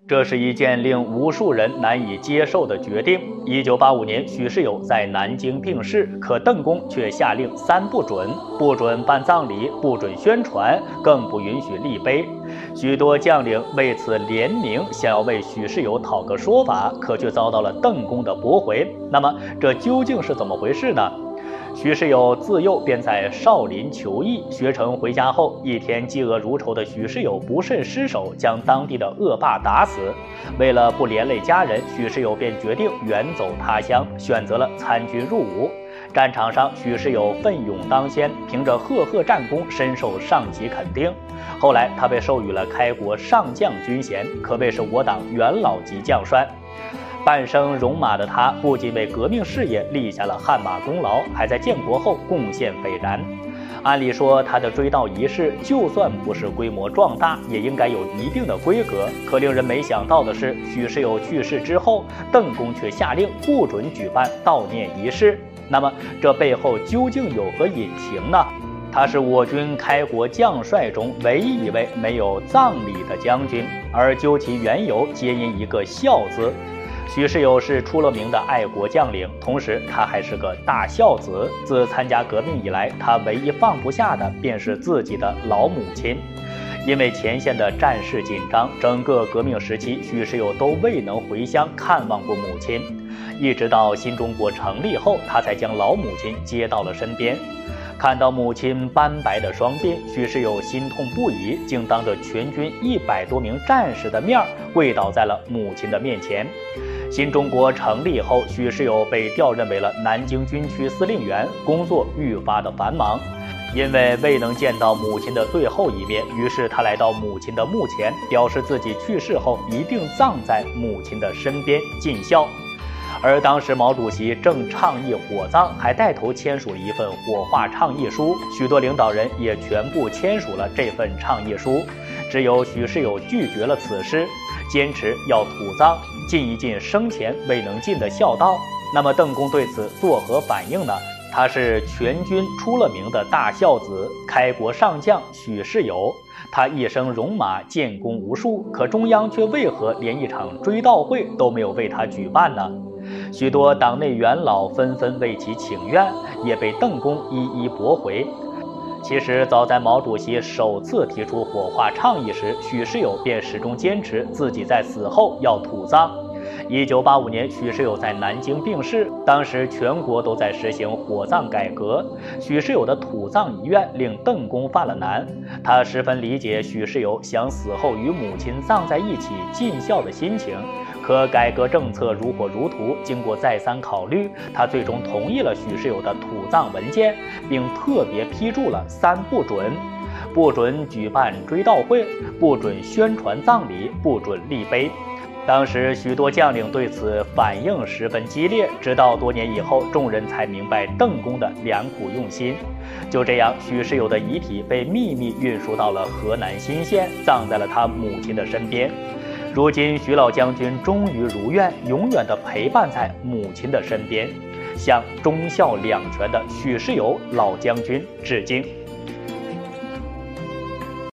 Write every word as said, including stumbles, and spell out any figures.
这是一件令无数人难以接受的决定。一九八五年，许世友在南京病逝，可邓公却下令三不准：不准办葬礼，不准宣传，更不允许立碑。许多将领为此联名，想要为许世友讨个说法，可却遭到了邓公的驳回。那么，这究竟是怎么回事呢？许世友自幼便在少林求艺，学成回家后，一天嫉恶如仇的许世友不慎失手，将当地的恶霸打死。为了不连累家人，许世友便决定远走他乡，选择了参军入伍。战场上，许世友奋勇当先，凭着赫赫战功，深受上级肯定。后来，他被授予了开国上将军衔，可谓是我党元老级将帅。半生戎马的他，不仅为革命事业立下了汗马功劳，还在建国后贡献斐然。按理说，他的追悼仪式就算不是规模壮大，也应该有一定的规格。可令人没想到的是，许世友去世之后，邓公却下令不准举办悼念仪式。那么，这背后究竟有何隐情呢？他是我军开国将帅中唯一一位没有葬礼的将军，而究其缘由，皆因一个孝字。许世友是出了名的爱国将领，同时他还是个大孝子。自参加革命以来，他唯一放不下的便是自己的老母亲。因为前线的战事紧张，整个革命时期，许世友都未能回乡看望过母亲。一直到新中国成立后，他才将老母亲接到了身边。看到母亲斑白的双鬓，许世友心痛不已，竟当着全军一百多名战士的面跪倒在了母亲的面前。新中国成立后，许世友被调任为了南京军区司令员，工作愈发的繁忙。因为未能见到母亲的最后一面，于是他来到母亲的墓前，表示自己去世后一定葬在母亲的身边，尽孝。而当时毛主席正倡议火葬，还带头签署了一份火化倡议书，许多领导人也全部签署了这份倡议书，只有许世友拒绝了此事，坚持要土葬，尽一尽生前未能尽的孝道。那么邓公对此作何反应呢？他是全军出了名的大孝子，开国上将许世友。他一生戎马，建功无数，可中央却为何连一场追悼会都没有为他举办呢？许多党内元老纷纷为其请愿，也被邓公一一驳回。其实早在毛主席首次提出火化倡议时，许世友便始终坚持自己在死后要土葬。一九八五年，许世友在南京病逝，当时全国都在实行火葬改革，许世友的土葬遗愿令邓公犯了难。他十分理解许世友想死后与母亲葬在一起尽孝的心情，可改革政策如火如荼，经过再三考虑，他最终同意了许世友的土葬文件，并特别批注了三不准：不准举办追悼会，不准宣传葬礼，不准立碑。当时许多将领对此反应十分激烈，直到多年以后，众人才明白邓公的良苦用心。就这样，许世友的遗体被秘密运输到了河南新县，葬在了他母亲的身边。如今，许老将军终于如愿，永远地陪伴在母亲的身边，向忠孝两全的许世友老将军致敬。